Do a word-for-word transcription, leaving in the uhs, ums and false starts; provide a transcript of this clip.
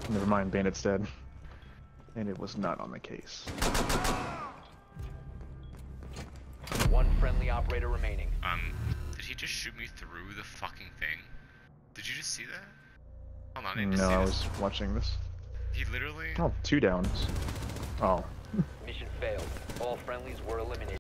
Never mind, Bandit's dead. And it was not on the case. One friendly operator remaining. Um, did he just shoot me through the fucking thing? Did you just see that? Hold on, I didn't No, see I this. was watching this. He literally... Oh, two downs. Oh. Mission failed. All friendlies were eliminated.